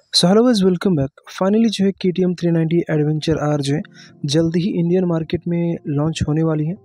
सो hello guys, welcome back. Finally जो है KTM 390 adventure R जो है जल्द ही इंडियन मार्केट में लॉन्च होने वाली है।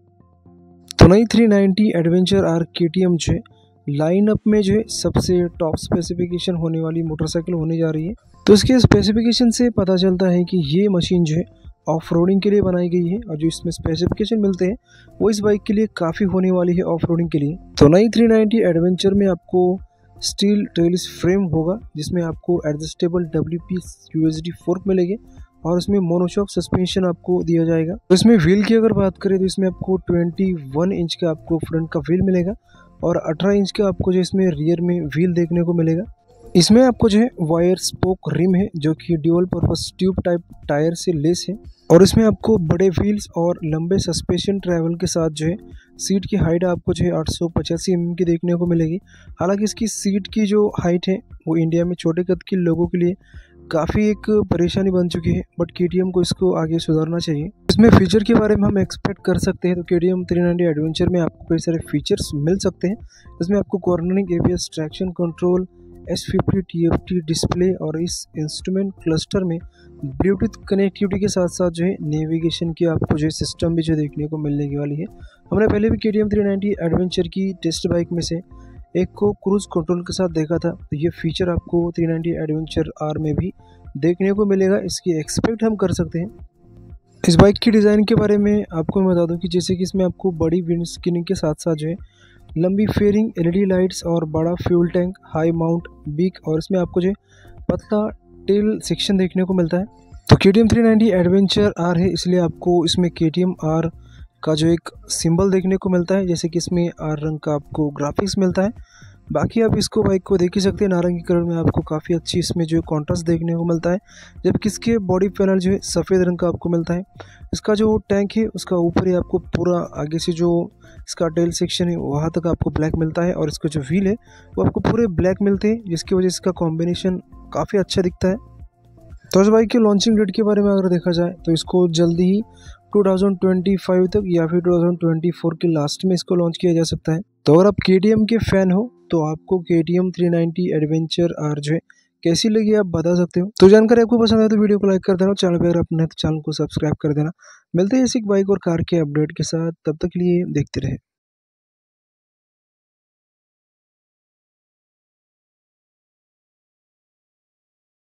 तो नई 390 एडवेंचर आर KTM जो है लाइनअप में जो है सबसे टॉप स्पेसिफिकेशन होने वाली मोटरसाइकिल होने जा रही है। तो इसके स्पेसिफिकेशन से पता चलता है कि ये मशीन जो है ऑफ रोडिंग के लिए बनाई गई है और जो इसमें स्पेसिफिकेशन मिलते हैं वो इस बाइक के लिए काफ़ी होने वाली है ऑफ रोडिंग के लिए। तो नई 390 एडवेंचर में आपको स्टील ट्रेलिस फ्रेम होगा जिसमें आपको एडजस्टेबल WP USD फोर्क मिलेगी और इसमें मोनोशॉक सस्पेंशन आपको दिया जाएगा। तो इसमें व्हील की अगर बात करें तो इसमें आपको 21 इंच का आपको फ्रंट का व्हील मिलेगा और 18 इंच का आपको जो इसमें रियर में व्हील देखने को मिलेगा। इसमें आपको जो है वायर स्पोक रिम है जो कि dual purpose tube type tyre से लेस है और इसमें आपको बड़े व्हील्स और लंबे सस्पेंशन ट्रैवल के साथ जो है सीट की हाइट आपको जो है 885 mm की देखने को मिलेगी। हालांकि इसकी सीट की जो हाइट है वो इंडिया में छोटे कद के लोगों के लिए काफ़ी एक परेशानी बन चुकी है, बट KTM को इसको आगे सुधारना चाहिए। इसमें फीचर के बारे में हम एक्सपेक्ट कर सकते हैं तो KTM 390 एडवेंचर में आपको कई सारे फीचर्स मिल सकते हैं। इसमें आपको cornering ABS traction control S50 TFT display और इस इंस्ट्रूमेंट क्लस्टर में ब्लूटूथ कनेक्टिविटी के साथ साथ जो है नेविगेशन की आपको जो है सिस्टम भी जो देखने को मिलने की वाली है। हमने पहले भी KTM 390 एडवेंचर की टेस्ट बाइक में से एक को क्रूज कंट्रोल के साथ देखा था, तो ये फीचर आपको 390 एडवेंचर आर में भी देखने को मिलेगा, इसकी एक्सपेक्ट हम कर सकते हैं। इस बाइक की डिज़ाइन के बारे में आपको मैं बता दूं कि जैसे कि इसमें आपको बड़ी विंड स्क्रीनिंग के साथ साथ जो है लंबी फेयरिंग LED लाइट्स और बड़ा fuel tank high mount big और इसमें आपको जो है पतला टेल सेक्शन देखने को मिलता है। तो KTM 390 एडवेंचर आर है इसलिए आपको इसमें KTM आर का जो एक सिंबल देखने को मिलता है, जैसे कि इसमें आर रंग का आपको ग्राफिक्स मिलता है। बाकी आप इसको बाइक को देख ही सकते हैं, नारंगी कलर में आपको काफ़ी अच्छी इसमें जो कॉन्ट्रास्ट देखने को मिलता है, जबकि इसके बॉडी पैनल जो है सफ़ेद रंग का आपको मिलता है। इसका जो टैंक है उसका ऊपर ही आपको पूरा आगे से जो इसका टेल सेक्शन है वहाँ तक आपको ब्लैक मिलता है और इसका जो व्हील है वो आपको पूरे ब्लैक मिलते हैं, जिसकी वजह से इसका कॉम्बिनेशन काफ़ी अच्छा दिखता है। तो इस बाइक के लॉन्चिंग डेट के बारे में अगर देखा जाए तो इसको जल्दी ही 2025 तक या फिर 2024 के लास्ट में इसको लॉन्च किया जा सकता है। तो अगर आप KTM के फ़ैन हो तो आपको KTM 390 एडवेंचर आर जो है कैसी लगी आप बता सकते हो। तो जानकारी आपको पसंद है तो वीडियो को लाइक कर देना, चैनल पर अगर आप नए तो चैनल को सब्सक्राइब कर देना। मिलते हैं इसी बाइक और कार के अपडेट के साथ, तब तक के लिए देखते रहे।